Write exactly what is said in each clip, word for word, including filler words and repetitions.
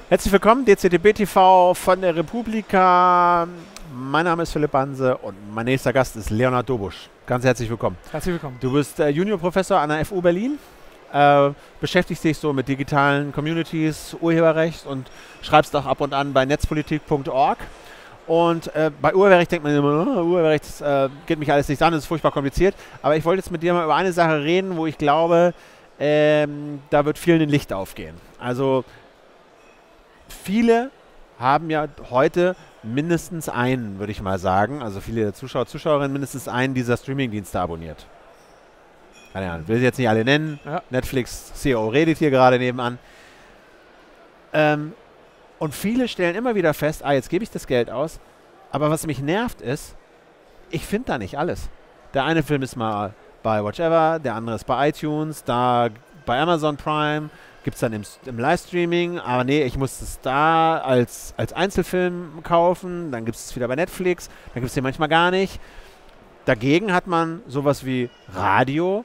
Herzlich willkommen, D C D B T V von der Republika. Mein Name ist Philipp Banse und mein nächster Gast ist Leonhard Dobusch. Ganz herzlich willkommen. Herzlich willkommen. Du bist äh, Juniorprofessor an der F U Berlin, äh, beschäftigst dich so mit digitalen Communities, Urheberrecht und schreibst auch ab und an bei netzpolitik punkt org. Und äh, bei Urheberrecht denkt man immer, oh, Urheberrecht äh, geht mich alles nichts an, das ist furchtbar kompliziert. Aber ich wollte jetzt mit dir mal über eine Sache reden, wo ich glaube, ähm, da wird vielen ein Licht aufgehen. Also viele haben ja heute mindestens einen, würde ich mal sagen, also viele Zuschauer, Zuschauerinnen mindestens einen dieser Streamingdienste abonniert. Keine Ahnung, will ich jetzt nicht alle nennen. Ja. Netflix C E O redet hier gerade nebenan. Ähm, und viele stellen immer wieder fest, ah, jetzt gebe ich das Geld aus, aber was mich nervt ist, ich finde da nicht alles. Der eine Film ist mal bei Watchever, der andere ist bei iTunes, da bei Amazon Prime, gibt es dann im, im Livestreaming, aber nee, ich muss es da als, als Einzelfilm kaufen, dann gibt es es wieder bei Netflix, dann gibt es den manchmal gar nicht. Dagegen hat man sowas wie Radio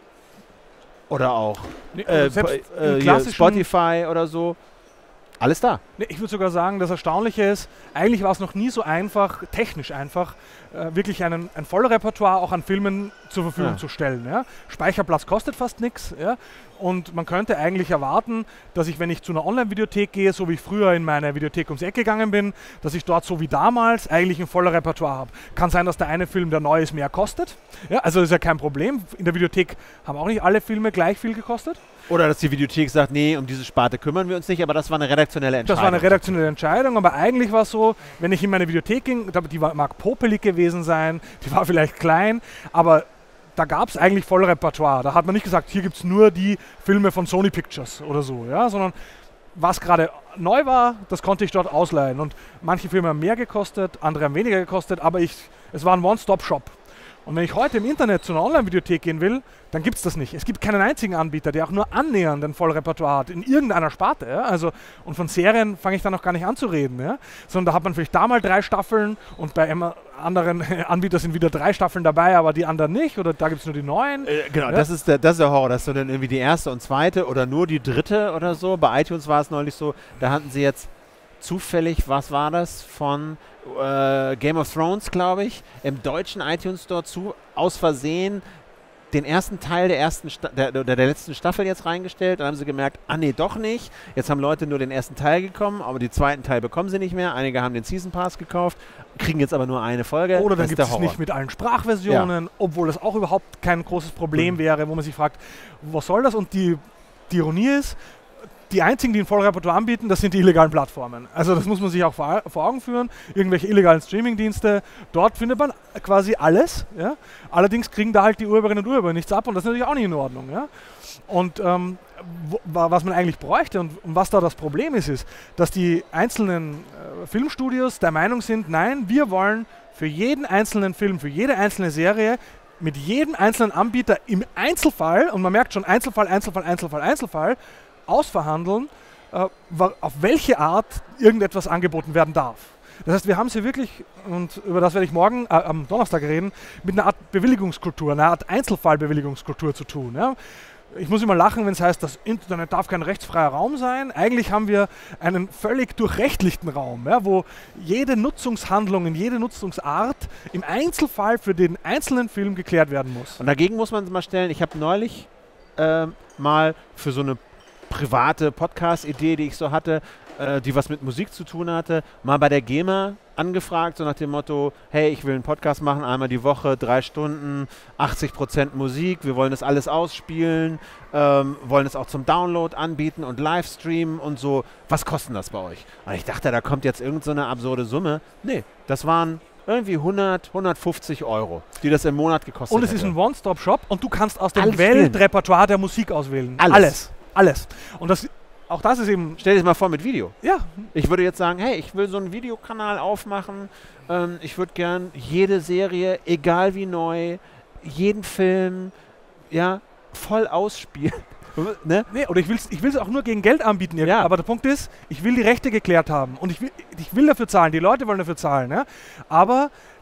oder auch nee, äh, äh, hier Spotify oder so. Alles da. Nee, ich würde sogar sagen, das Erstaunliche ist, eigentlich war es noch nie so einfach, technisch einfach, äh, wirklich einen, ein Vollrepertoire auch an Filmen zur Verfügung ja. zu stellen. Ja? Speicherplatz kostet fast nichts. Ja? Und man könnte eigentlich erwarten, dass ich, wenn ich zu einer Online-Videothek gehe, so wie ich früher in meine Videothek ums Eck gegangen bin, dass ich dort so wie damals eigentlich ein voller Repertoire habe. Kann sein, dass der eine Film, der neu ist, mehr kostet. Ja? Also ist ja kein Problem. In der Videothek haben auch nicht alle Filme gleich viel gekostet. Oder dass die Videothek sagt, nee, um diese Sparte kümmern wir uns nicht, aber das war eine redaktionelle Entscheidung. Das war eine redaktionelle Entscheidung, aber eigentlich war es so, wenn ich in meine Videothek ging, die war, mag popelig gewesen sein, die war vielleicht klein, aber da gab es eigentlich voll Repertoire. Da hat man nicht gesagt, hier gibt es nur die Filme von Sony Pictures oder so, ja, sondern was gerade neu war, das konnte ich dort ausleihen. Und manche Filme haben mehr gekostet, andere haben weniger gekostet, aber ich, es war ein One-Stop-Shop. Und wenn ich heute im Internet zu einer Online-Videothek gehen will, dann gibt es das nicht. Es gibt keinen einzigen Anbieter, der auch nur annähernd ein Vollrepertoire hat, in irgendeiner Sparte. Ja? Also, und von Serien fange ich dann noch gar nicht an zu reden. Ja? Sondern da hat man vielleicht da mal drei Staffeln und bei anderen Anbietern sind wieder drei Staffeln dabei, aber die anderen nicht. Oder da gibt es nur die neuen. Äh, genau, ja? das, ist der, das ist der Horror. Das ist so dann irgendwie die erste und zweite oder nur die dritte oder so. Bei iTunes war es neulich so, da hatten sie jetzt zufällig, was war das, von äh, Game of Thrones, glaube ich, im deutschen iTunes Store zu, aus Versehen den ersten Teil der ersten Sta der, der, der letzten Staffel jetzt reingestellt. Dann haben sie gemerkt, ah nee, doch nicht. Jetzt haben Leute nur den ersten Teil gekommen, aber den zweiten Teil bekommen sie nicht mehr. Einige haben den Season Pass gekauft, kriegen jetzt aber nur eine Folge. Oder dann gibt es nicht mit allen Sprachversionen, ja. obwohl das auch überhaupt kein großes Problem mhm. wäre, wo man sich fragt, was soll das? Und die, die Ironie ist, die einzigen, die ein Vollrepertoire anbieten, das sind die illegalen Plattformen. Also das muss man sich auch vor, vor Augen führen. Irgendwelche illegalen Streamingdienste, dort findet man quasi alles. Ja? Allerdings kriegen da halt die Urheberinnen und Urheber nichts ab und das ist natürlich auch nicht in Ordnung. Ja? Und ähm, wo, was man eigentlich bräuchte und, und was da das Problem ist, ist, dass die einzelnen äh, Filmstudios der Meinung sind, nein, wir wollen für jeden einzelnen Film, für jede einzelne Serie mit jedem einzelnen Anbieter im Einzelfall, und man merkt schon Einzelfall, Einzelfall, Einzelfall, Einzelfall, ausverhandeln, äh, auf welche Art irgendetwas angeboten werden darf. Das heißt, wir haben sie wirklich, und über das werde ich morgen äh, am Donnerstag reden, mit einer Art Bewilligungskultur, einer Art Einzelfallbewilligungskultur zu tun. Ja? Ich muss immer lachen, wenn es heißt, das Internet darf kein rechtsfreier Raum sein. Eigentlich haben wir einen völlig durchrechtlichten Raum, ja, wo jede Nutzungshandlung, jede Nutzungsart im Einzelfall für den einzelnen Film geklärt werden muss. Und dagegen muss man mal stellen, ich habe neulich äh, mal für so eine private Podcast-Idee, die ich so hatte, äh, die was mit Musik zu tun hatte, mal bei der GEMA angefragt, so nach dem Motto, hey, ich will einen Podcast machen, einmal die Woche, drei Stunden, achtzig Prozent Musik, wir wollen das alles ausspielen, ähm, wollen es auch zum Download anbieten und Livestreamen und so. Was kostet das bei euch? Und ich dachte, da kommt jetzt irgend so eine absurde Summe. Nee, das waren irgendwie hundert, hundertfünfzig Euro, die das im Monat gekostet haben. Und es hätte. ist ein One-Stop-Shop und du kannst aus dem Weltrepertoire der Musik auswählen. Alles. Alles. Alles. Und das, auch das ist eben... Stell dir das mal vor mit Video. Ja. Ich würde jetzt sagen, hey, ich will so einen Videokanal aufmachen. Ähm, ich würde gern jede Serie, egal wie neu, jeden Film, ja, voll ausspielen. Ne? Nee, oder ich will es ich will's auch nur gegen Geld anbieten. Ja. Aber der Punkt ist, ich will die Rechte geklärt haben. Und ich will, ich will dafür zahlen. Die Leute wollen dafür zahlen. Ja? Aber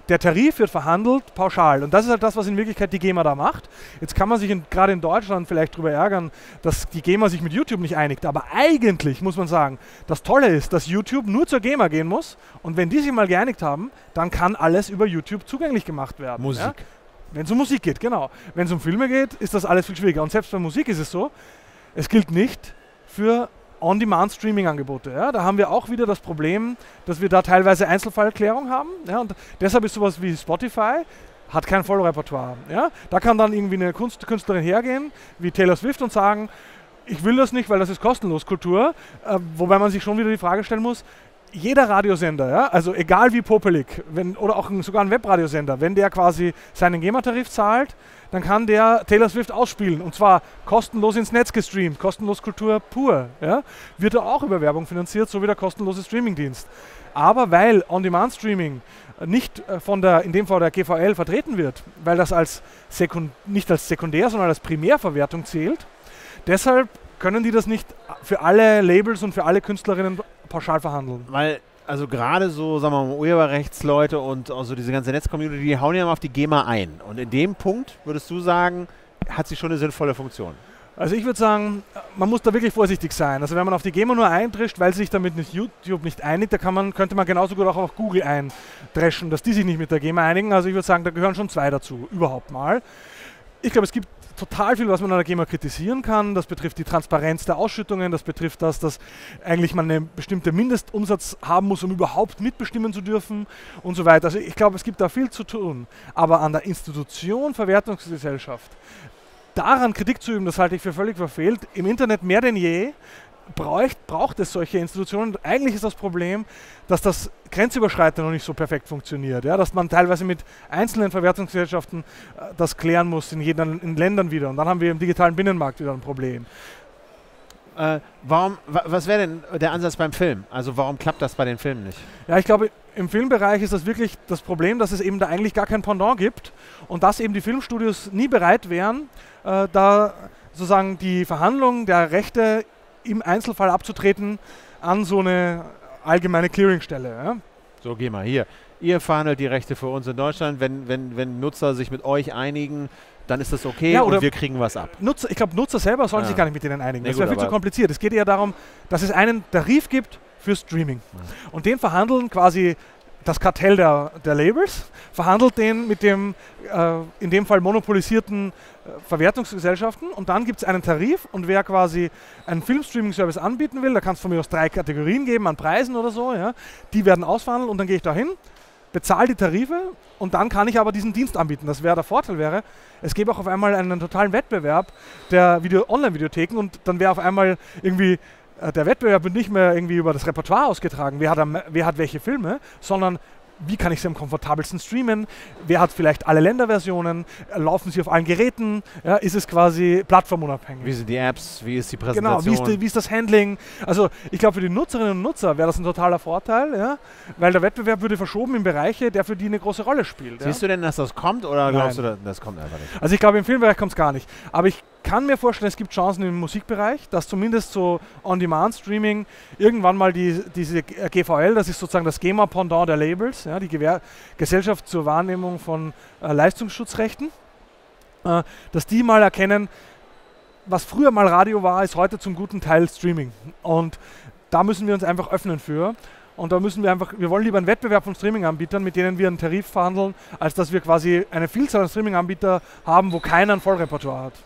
der Tarif wird verhandelt pauschal und das ist halt das, was in Wirklichkeit die GEMA da macht. Jetzt kann man sich gerade in Deutschland vielleicht darüber ärgern, dass die GEMA sich mit YouTube nicht einigt, aber eigentlich muss man sagen, das Tolle ist, dass YouTube nur zur GEMA gehen muss und wenn die sich mal geeinigt haben, dann kann alles über YouTube zugänglich gemacht werden. Musik. Ja? Wenn es um Musik geht, genau. Wenn es um Filme geht, ist das alles viel schwieriger und selbst bei Musik ist es so, es gilt nicht für On-Demand-Streaming-Angebote. Ja? Da haben wir auch wieder das Problem, dass wir da teilweise Einzelfallklärung haben. Ja? Und deshalb ist sowas wie Spotify, hat kein Vollrepertoire. Ja? Da kann dann irgendwie eine Kunst Künstlerin hergehen, wie Taylor Swift, und sagen, ich will das nicht, weil das ist kostenlos Kultur. Äh, wobei man sich schon wieder die Frage stellen muss, jeder Radiosender, ja? Also egal wie popelig, wenn, oder auch ein, sogar ein Webradiosender, wenn der quasi seinen GEMA-Tarif zahlt, dann kann der Taylor Swift ausspielen und zwar kostenlos ins Netz gestreamt, kostenlos Kultur pur. Ja? Wird er auch über Werbung finanziert, so wie der kostenlose Streamingdienst. Aber weil On-Demand-Streaming nicht von der, in dem Fall der G V L vertreten wird, weil das als Sekund, nicht als Sekundär, sondern als Primärverwertung zählt, deshalb können die das nicht für alle Labels und für alle Künstlerinnen pauschal verhandeln. Weil also gerade so, sagen wir mal, Urheberrechtsleute und auch so diese ganze Netzcommunity, die hauen ja mal auf die GEMA ein. Und in dem Punkt, würdest du sagen, hat sie schon eine sinnvolle Funktion? Also ich würde sagen, man muss da wirklich vorsichtig sein. Also wenn man auf die GEMA nur eindrischt, weil sich damit nicht YouTube nicht einigt, da kann man, könnte man genauso gut auch auf Google eindreschen, dass die sich nicht mit der GEMA einigen. Also ich würde sagen, da gehören schon zwei dazu, überhaupt mal. Ich glaube, es gibt total viel, was man an der GEMA kritisieren kann. Das betrifft die Transparenz der Ausschüttungen, das betrifft das, dass eigentlich man einen bestimmten Mindestumsatz haben muss, um überhaupt mitbestimmen zu dürfen und so weiter. Also ich glaube, es gibt da viel zu tun. Aber an der Institution Verwertungsgesellschaft, daran Kritik zu üben, das halte ich für völlig verfehlt. Im Internet mehr denn je braucht, braucht es solche Institutionen. Eigentlich ist das Problem, dass das grenzüberschreitend noch nicht so perfekt funktioniert. Ja? Dass man teilweise mit einzelnen Verwertungsgesellschaften äh, das klären muss in, jeden, in Ländern wieder. Und dann haben wir im digitalen Binnenmarkt wieder ein Problem. Äh, warum, wa was wäre denn der Ansatz beim Film? Also warum klappt das bei den Filmen nicht? Ja, ich glaube, im Filmbereich ist das wirklich das Problem, dass es eben da eigentlich gar kein Pendant gibt und dass eben die Filmstudios nie bereit wären, äh, da sozusagen die Verhandlung der Rechte im Einzelfall abzutreten an so eine allgemeine Clearingstelle. Ja? So, geh mal hier. Ihr verhandelt die Rechte für uns in Deutschland. Wenn, wenn, wenn Nutzer sich mit euch einigen, dann ist das okay, ja, und wir kriegen was ab. Nutzer, ich glaube, Nutzer selber sollen ja. sich gar nicht mit denen einigen. Nee, das wäre viel zu kompliziert. Es geht eher darum, dass es einen Tarif gibt für Streaming. Ja. Und den verhandeln quasi das Kartell der, der Labels, verhandelt den mit dem äh, in dem Fall monopolisierten äh, Verwertungsgesellschaften und dann gibt es einen Tarif und wer quasi einen Filmstreaming-Service anbieten will, da kann es von mir aus drei Kategorien geben an Preisen oder so, ja, die werden ausverhandelt und dann gehe ich da hin, bezahle die Tarife und dann kann ich aber diesen Dienst anbieten. Das wäre der Vorteil wäre, es gäbe auch auf einmal einen totalen Wettbewerb der Video Online-Videotheken und dann wäre auf einmal irgendwie der Wettbewerb wird nicht mehr irgendwie über das Repertoire ausgetragen, wer hat, am, wer hat welche Filme, sondern wie kann ich sie am komfortabelsten streamen, wer hat vielleicht alle Länderversionen, laufen sie auf allen Geräten, ja, ist es quasi plattformunabhängig. Wie sind die Apps, wie ist die Präsentation? Genau, wie ist, die, wie ist das Handling? Also ich glaube, für die Nutzerinnen und Nutzer wäre das ein totaler Vorteil, ja, weil der Wettbewerb würde verschoben in Bereiche, der für die eine große Rolle spielt. Siehst ja. du denn, dass das kommt oder Nein. glaubst du, das kommt einfach nicht? Also ich glaube, im Filmbereich kommt es gar nicht. Aber ich kann mir vorstellen, es gibt Chancen im Musikbereich, dass zumindest so On-Demand-Streaming irgendwann mal die, diese G V L, das ist sozusagen das GEMA-Pendant der Labels, ja, die Gewehr Gesellschaft zur Wahrnehmung von äh, Leistungsschutzrechten, äh, dass die mal erkennen, was früher mal Radio war, ist heute zum guten Teil Streaming. Und da müssen wir uns einfach öffnen für. Und da müssen wir einfach, wir wollen lieber einen Wettbewerb von Streaming-Anbietern, mit denen wir einen Tarif verhandeln, als dass wir quasi eine Vielzahl an Streaming-Anbieter haben, wo keiner ein Vollrepertoire hat.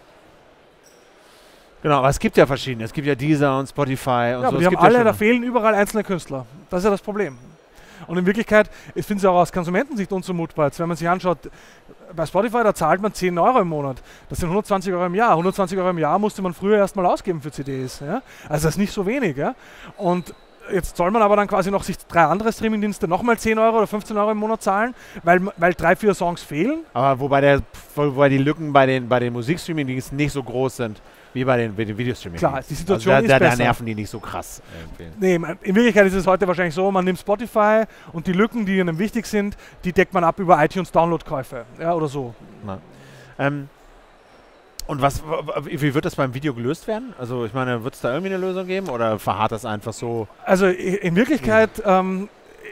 Genau, aber es gibt ja verschiedene. Es gibt ja Deezer und Spotify und ja, so. Aber die haben alle, da fehlen überall einzelne Künstler. Das ist ja das Problem. Und in Wirklichkeit, ich finde es ja auch aus Konsumentensicht unzumutbar. Jetzt, wenn man sich anschaut, bei Spotify, da zahlt man zehn Euro im Monat. Das sind hundertzwanzig Euro im Jahr. hundertzwanzig Euro im Jahr musste man früher erstmal ausgeben für C Ds. Ja? Also das ist nicht so wenig. Ja? Und jetzt soll man aber dann quasi noch sich drei andere Streamingdienste nochmal zehn Euro oder fünfzehn Euro im Monat zahlen, weil, weil drei, vier Songs fehlen. Aber wobei, der, wobei die Lücken bei den, bei den Musikstreamingdiensten nicht so groß sind wie bei den, den Videostreaming. Klar, die Situation also da, ist da, besser. Da nerven die nicht so krass. Nee, in Wirklichkeit ist es heute wahrscheinlich so, man nimmt Spotify und die Lücken, die einem wichtig sind, die deckt man ab über iTunes Downloadkäufe, ja, oder so. Ähm, und was, wie wird das beim Video gelöst werden? Also ich meine, wird es da irgendwie eine Lösung geben oder verharrt das einfach so? Also in Wirklichkeit, ähm,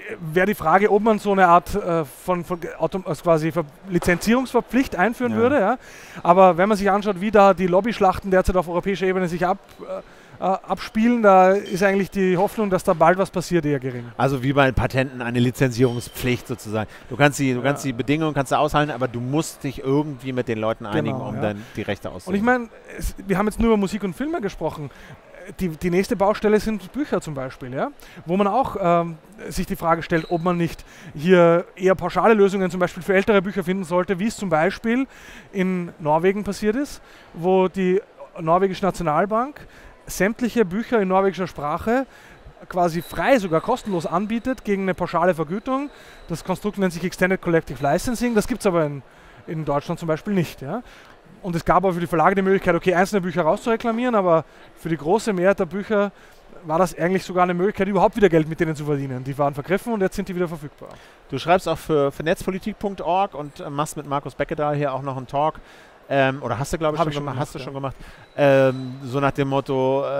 wäre die Frage, ob man so eine Art äh, von, von also quasi Lizenzierungsverpflicht einführen ja. würde. Ja? Aber wenn man sich anschaut, wie da die Lobbyschlachten derzeit auf europäischer Ebene sich ab, äh, abspielen, da ist eigentlich die Hoffnung, dass da bald was passiert, eher gering. Also wie bei Patenten eine Lizenzierungspflicht sozusagen. Du kannst die, du kannst ja. die Bedingungen kannst du aushalten, aber du musst dich irgendwie mit den Leuten einigen, genau, um ja. dann die Rechte auszuüben. Und ich meine, wir haben jetzt nur über Musik und Filme gesprochen. Die, die nächste Baustelle sind Bücher zum Beispiel, ja? Wo man auch ähm, sich die Frage stellt, ob man nicht hier eher pauschale Lösungen zum Beispiel für ältere Bücher finden sollte, wie es zum Beispiel in Norwegen passiert ist, wo die norwegische Nationalbank sämtliche Bücher in norwegischer Sprache quasi frei, sogar kostenlos anbietet gegen eine pauschale Vergütung. Das Konstrukt nennt sich Extended Collective Licensing, das gibt es aber in, in Deutschland zum Beispiel nicht. Ja? Und es gab auch für die Verlage die Möglichkeit, okay, einzelne Bücher rauszureklamieren, aber für die große Mehrheit der Bücher war das eigentlich sogar eine Möglichkeit, überhaupt wieder Geld mit denen zu verdienen. Die waren vergriffen und jetzt sind die wieder verfügbar. Du schreibst auch für, für netzpolitik punkt org und äh, machst mit Markus Beckedahl hier auch noch einen Talk. Ähm, oder hast du, glaube ich, schon, ich schon gemacht, hast du ja. schon gemacht. Ähm, so nach dem Motto, äh,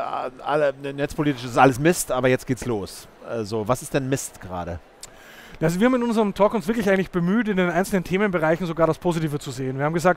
alle, netzpolitisch ist alles Mist, aber jetzt geht's los. Also, was ist denn Mist gerade? Also wir haben in unserem Talk uns wirklich eigentlich bemüht, in den einzelnen Themenbereichen sogar das Positive zu sehen. Wir haben gesagt,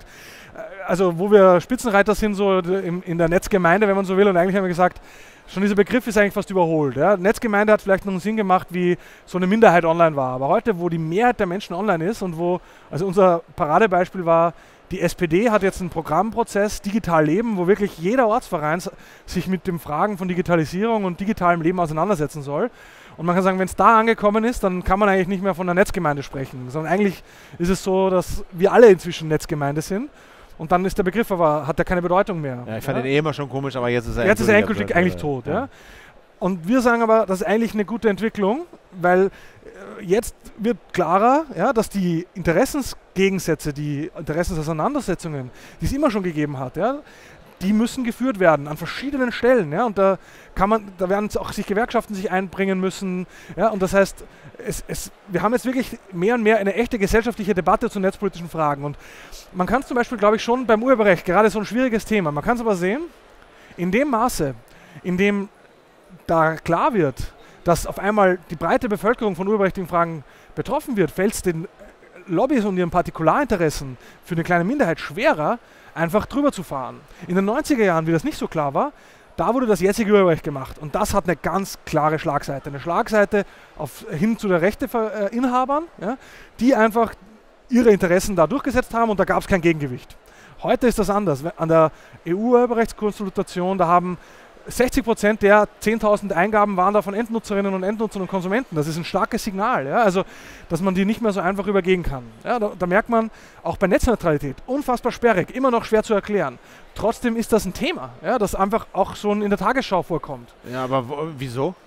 also wo wir Spitzenreiter sind, so in, in der Netzgemeinde, wenn man so will, und eigentlich haben wir gesagt, schon dieser Begriff ist eigentlich fast überholt. Ja. Netzgemeinde hat vielleicht noch einen Sinn gemacht, wie so eine Minderheit online war. Aber heute, wo die Mehrheit der Menschen online ist und wo, also unser Paradebeispiel war, die S P D hat jetzt einen Programmprozess, Digital Leben, wo wirklich jeder Ortsverein sich mit den Fragen von Digitalisierung und digitalem Leben auseinandersetzen soll. Und man kann sagen, wenn es da angekommen ist, dann kann man eigentlich nicht mehr von einer Netzgemeinde sprechen, sondern eigentlich ist es so, dass wir alle inzwischen Netzgemeinde sind. Und dann ist der Begriff aber, hat er keine Bedeutung mehr. Ja, ich fand ja? den eh immer schon komisch, aber jetzt ist er jetzt ist er endgültig eigentlich tot. Ja. Ja. Und wir sagen aber, das ist eigentlich eine gute Entwicklung, weil äh, jetzt wird klarer, ja, dass die Interessensgegensätze, die Interessensauseinandersetzungen, die es immer schon gegeben hat, ja, die müssen geführt werden an verschiedenen Stellen. Ja, und da kann man, da werden auch sich Gewerkschaften sich einbringen müssen. Ja, und das heißt, es, es, wir haben jetzt wirklich mehr und mehr eine echte gesellschaftliche Debatte zu netzpolitischen Fragen. Und man kann es zum Beispiel, glaube ich, schon beim Urheberrecht, gerade so ein schwieriges Thema, man kann es aber sehen, in dem Maße, in dem da klar wird, dass auf einmal die breite Bevölkerung von urheberrechtlichen Fragen betroffen wird, fällt es den Lobbys und ihren Partikularinteressen für eine kleine Minderheit schwerer, einfach drüber zu fahren. In den neunziger Jahren, wie das nicht so klar war, da wurde das jetzige Urheberrecht gemacht. Und das hat eine ganz klare Schlagseite. Eine Schlagseite auf, hin zu den Rechteinhabern, ja, die einfach ihre Interessen da durchgesetzt haben und da gab es kein Gegengewicht. Heute ist das anders. An der E U-Urheberrechtskonsultation, da haben sechzig Prozent der zehntausend Eingaben waren da von Endnutzerinnen und Endnutzern und Konsumenten. Das ist ein starkes Signal, ja? Also, dass man die nicht mehr so einfach übergehen kann. Ja, da, da merkt man, auch bei Netzneutralität, unfassbar sperrig, immer noch schwer zu erklären. Trotzdem ist das ein Thema, ja, das einfach auch schon in der Tagesschau vorkommt. Ja, aber wo, wieso?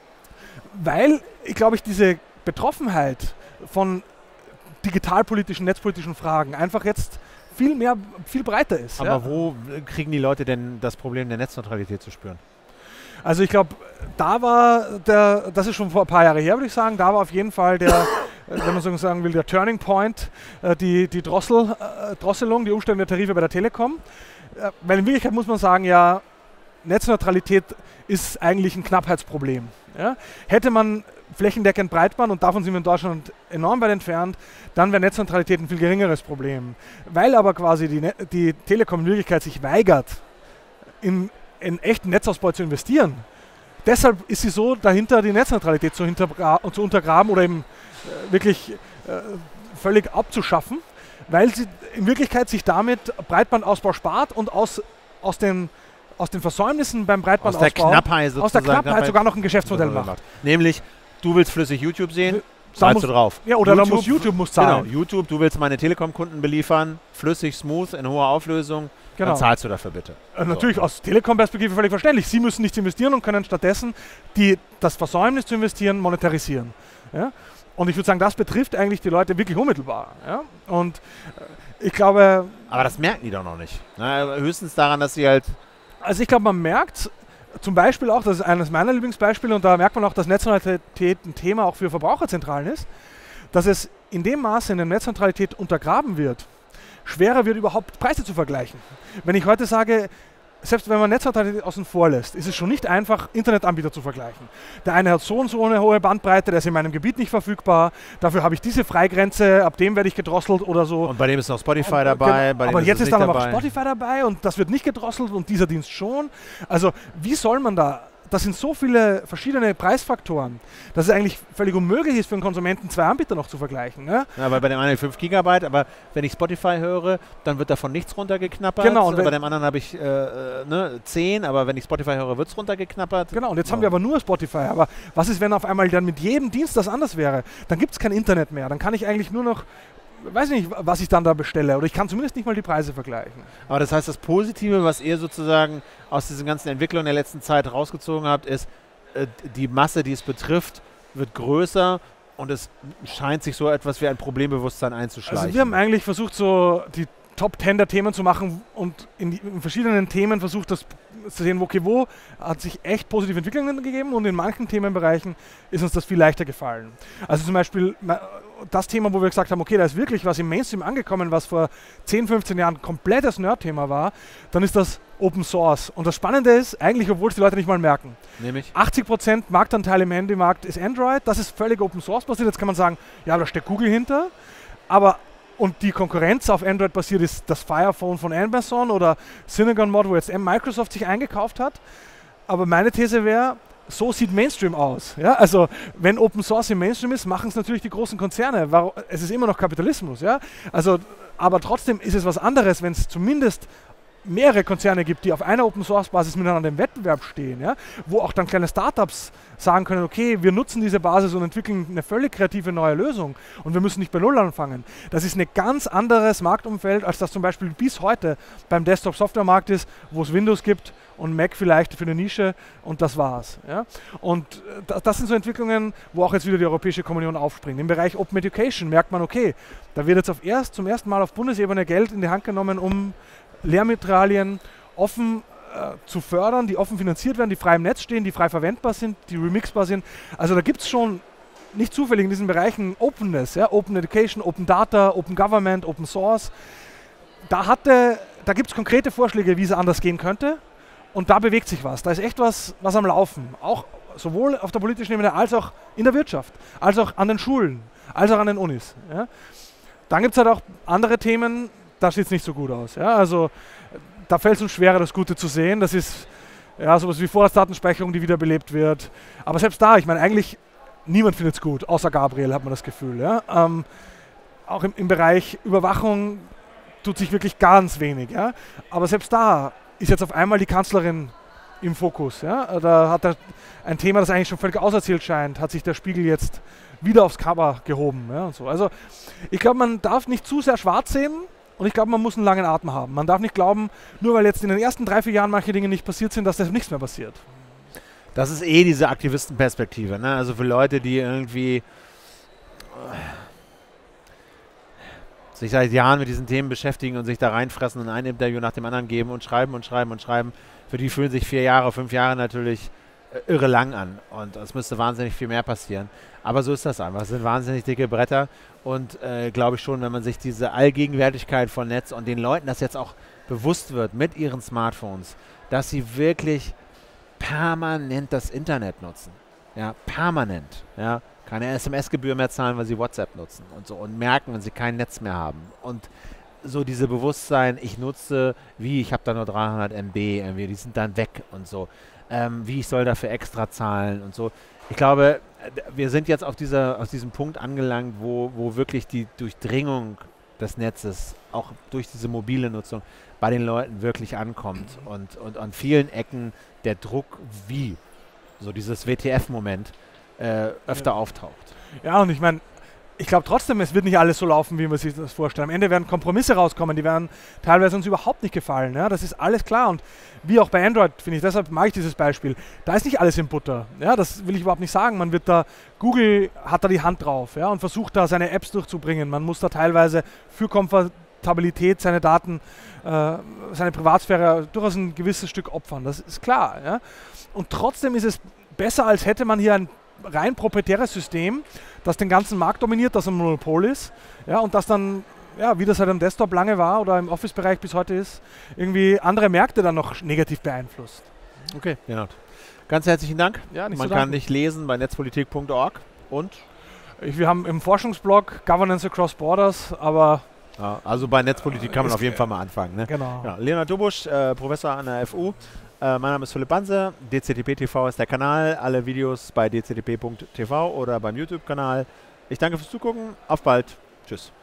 Weil, ich glaube, ich diese Betroffenheit von digitalpolitischen, netzpolitischen Fragen einfach jetzt viel mehr, viel breiter ist. Aber ja. wo kriegen die Leute denn das Problem der Netzneutralität zu spüren? Also ich glaube, da war der, das ist schon vor ein paar Jahre her, würde ich sagen, da war auf jeden Fall der, wenn man so sagen will, der Turning Point, äh, die, die Drossel, äh, Drosselung, die Umstellung der Tarife bei der Telekom. Äh, weil in Wirklichkeit muss man sagen, ja, Netzneutralität ist eigentlich ein Knappheitsproblem. Ja? Hätte man flächendeckend Breitband, und davon sind wir in Deutschland enorm weit entfernt, dann wäre Netzneutralität ein viel geringeres Problem. Weil aber quasi die, Net die Telekom in Wirklichkeit sich weigert, in, in echten Netzausbau zu investieren, deshalb ist sie so dahinter, die Netzneutralität zu, zu untergraben oder eben äh, wirklich äh, völlig abzuschaffen, weil sie in Wirklichkeit sich damit Breitbandausbau spart und aus, aus den aus den Versäumnissen beim Breitbandausbau, aus der Knappheit, aus der Knappheit sogar noch ein Geschäftsmodell macht. Nämlich, du willst flüssig YouTube sehen, zahlst du drauf. Ja, oder YouTube, muss YouTube muss zahlen. Genau, YouTube, du willst meine Telekom-Kunden beliefern, flüssig, smooth, in hoher Auflösung, genau. Dann zahlst du dafür bitte. Äh, natürlich, so. Aus Telekom-Perspektive völlig verständlich. Sie müssen nichts investieren und können stattdessen die, das Versäumnis zu investieren monetarisieren. Ja? Und ich würde sagen, das betrifft eigentlich die Leute wirklich unmittelbar. Ja? Und äh, ich glaube... Aber das merken die doch noch nicht. Na, höchstens daran, dass sie halt... Also ich glaube, man merkt zum Beispiel auch, das ist eines meiner Lieblingsbeispiele, und da merkt man auch, dass Netzneutralität ein Thema auch für Verbraucherzentralen ist, dass es in dem Maße in der Netzneutralität untergraben wird, schwerer wird überhaupt Preise zu vergleichen. Wenn ich heute sage, selbst wenn man Netzneutralität außen vor lässt, ist es schon nicht einfach, Internetanbieter zu vergleichen. Der eine hat so und so eine hohe Bandbreite, der ist in meinem Gebiet nicht verfügbar, dafür habe ich diese Freigrenze, ab dem werde ich gedrosselt oder so. Und bei dem ist noch Spotify und, dabei. Genau, bei aber dem jetzt ist, ist dann dabei. aber auch Spotify dabei und das wird nicht gedrosselt und dieser Dienst schon. Also wie soll man da... Das sind so viele verschiedene Preisfaktoren, dass es eigentlich völlig unmöglich ist für einen Konsumenten, zwei Anbieter noch zu vergleichen. Ne? Ja, weil bei dem einen fünf Gigabyte, aber wenn ich Spotify höre, dann wird davon nichts runtergeknappert. Genau. Und bei dem anderen habe ich äh, ne, zehn, aber wenn ich Spotify höre, wird es runtergeknappert. Genau, und jetzt oh. haben wir aber nur Spotify. Aber was ist, wenn auf einmal dann mit jedem Dienst das anders wäre? Dann gibt es kein Internet mehr. Dann kann ich eigentlich nur noch... weiß nicht, was ich dann da bestelle. Oder ich kann zumindest nicht mal die Preise vergleichen. Aber das heißt, das Positive, was ihr sozusagen aus diesen ganzen Entwicklungen der letzten Zeit rausgezogen habt, ist, äh, die Masse, die es betrifft, wird größer und es scheint sich so etwas wie ein Problembewusstsein einzuschleichen. Also wir haben eigentlich versucht, so die Top Ten der Themen zu machen und in, die, in verschiedenen Themen versucht, das zu sehen, okay, wo hat sich echt positive Entwicklungen gegeben und in manchen Themenbereichen ist uns das viel leichter gefallen. Also zum Beispiel das Thema, wo wir gesagt haben, okay, da ist wirklich was im Mainstream angekommen, was vor zehn, fünfzehn Jahren komplettes Nerd-Thema war, dann ist das Open Source. Und das Spannende ist, eigentlich, obwohl es die Leute nicht mal merken, nämlich achtzig Prozent Marktanteil im Handymarkt ist Android, das ist völlig Open Source basiert. Jetzt kann man sagen, ja, da steckt Google hinter, aber und die Konkurrenz auf Android basiert ist das Fire Phone von Amazon oder Synagon Mod, wo jetzt Microsoft sich eingekauft hat. Aber meine These wäre, so sieht Mainstream aus. Ja? Also wenn Open Source im Mainstream ist, machen es natürlich die großen Konzerne. Warum? Es ist immer noch Kapitalismus. Ja? Also, aber trotzdem ist es was anderes, wenn es zumindest mehrere Konzerne gibt, die auf einer Open-Source-Basis miteinander im Wettbewerb stehen, ja, wo auch dann kleine Startups sagen können, okay, wir nutzen diese Basis und entwickeln eine völlig kreative neue Lösung und wir müssen nicht bei Null anfangen. Das ist ein ganz anderes Marktumfeld, als das zum Beispiel bis heute beim Desktop-Software-Markt ist, wo es Windows gibt und Mac vielleicht für eine Nische und das war's. Ja. Und das, das sind so Entwicklungen, wo auch jetzt wieder die Europäische Kommission aufspringt. Im Bereich Open Education merkt man, okay, da wird jetzt auf erst, zum ersten Mal auf Bundesebene Geld in die Hand genommen, um Lehrmaterialien offen äh, zu fördern, die offen finanziert werden, die frei im Netz stehen, die frei verwendbar sind, die remixbar sind. Also da gibt es schon nicht zufällig in diesen Bereichen Openness, ja? Open Education, Open Data, Open Government, Open Source. Da, hatte, da gibt es konkrete Vorschläge, wie es anders gehen könnte und da bewegt sich was. Da ist echt was, was am Laufen, auch sowohl auf der politischen Ebene als auch in der Wirtschaft, als auch an den Schulen, als auch an den Unis. Ja? Dann gibt es halt auch andere Themen, da sieht es nicht so gut aus. Ja? Also da fällt es uns schwerer, das Gute zu sehen. Das ist ja sowas wie Vorratsdatenspeicherung, die wiederbelebt wird. Aber selbst da, ich meine, eigentlich niemand findet es gut, außer Gabriel, hat man das Gefühl. Ja? Ähm, auch im, im Bereich Überwachung tut sich wirklich ganz wenig. Ja? Aber selbst da ist jetzt auf einmal die Kanzlerin im Fokus. Ja? Da hat er ein Thema, das eigentlich schon völlig auserzählt scheint, hat sich der Spiegel jetzt wieder aufs Cover gehoben. Ja? Und so. Also ich glaube, man darf nicht zu sehr schwarz sehen. Und ich glaube, man muss einen langen Atem haben. Man darf nicht glauben, nur weil jetzt in den ersten drei, vier Jahren manche Dinge nicht passiert sind, dass das nichts mehr passiert. Das ist eh diese Aktivistenperspektive. Ne? Also für Leute, die irgendwie sich seit Jahren mit diesen Themen beschäftigen und sich da reinfressen und ein Interview nach dem anderen geben und schreiben und schreiben und schreiben, für die fühlen sich vier Jahre, fünf Jahre natürlich äh, irre lang an. Und es müsste wahnsinnig viel mehr passieren. Aber so ist das einfach. Es sind wahnsinnig dicke Bretter. Und äh, glaube ich schon, wenn man sich diese Allgegenwärtigkeit von Netz und den Leuten das jetzt auch bewusst wird mit ihren Smartphones, dass sie wirklich permanent das Internet nutzen. Ja, permanent. Ja, keine S M S-Gebühr mehr zahlen, weil sie WhatsApp nutzen und so und merken, wenn sie kein Netz mehr haben. Und so diese Bewusstsein, ich nutze, wie, ich habe da nur dreihundert Megabyte, irgendwie, die sind dann weg und so. Ähm, wie, ich soll dafür extra zahlen und so. Ich glaube, wir sind jetzt auf, dieser, auf diesem Punkt angelangt, wo, wo wirklich die Durchdringung des Netzes, auch durch diese mobile Nutzung, bei den Leuten wirklich ankommt und, und an vielen Ecken der Druck wie, so dieses W T F-Moment, äh, öfter ja. auftaucht. Ja, und ich meine, ich glaube trotzdem, es wird nicht alles so laufen, wie man sich das vorstellt. Am Ende werden Kompromisse rauskommen, die werden teilweise uns überhaupt nicht gefallen. Ja? Das ist alles klar. Und wie auch bei Android, finde ich, deshalb mag ich dieses Beispiel. Da ist nicht alles in Butter. Ja? Das will ich überhaupt nicht sagen. Man wird da, Google hat da die Hand drauf, ja? Und versucht da seine Apps durchzubringen. Man muss da teilweise für Komfortabilität seine Daten, äh, seine Privatsphäre durchaus ein gewisses Stück opfern. Das ist klar. Ja? Und trotzdem ist es besser, als hätte man hier ein rein proprietäres System, das den ganzen Markt dominiert, das ein Monopol ist, ja, und das dann ja, wie das halt am Desktop lange war oder im Office-Bereich bis heute ist, irgendwie andere Märkte dann noch negativ beeinflusst. Okay, Lennart. Ganz herzlichen Dank. Ja, nicht Man so kann danken. dich lesen bei netzpolitik punkt org und Ich, wir haben im Forschungsblog Governance Across Borders, aber ja, also bei Netzpolitik kann man auf jeden Fall mal anfangen. Ne? genau. Ja, Lennart Dubusch, äh, Professor an der F U. Äh, mein Name ist Philipp Banse. D C T P T V ist der Kanal. Alle Videos bei d c t p punkt t v oder beim YouTube-Kanal. Ich danke fürs Zugucken. Auf bald. Tschüss.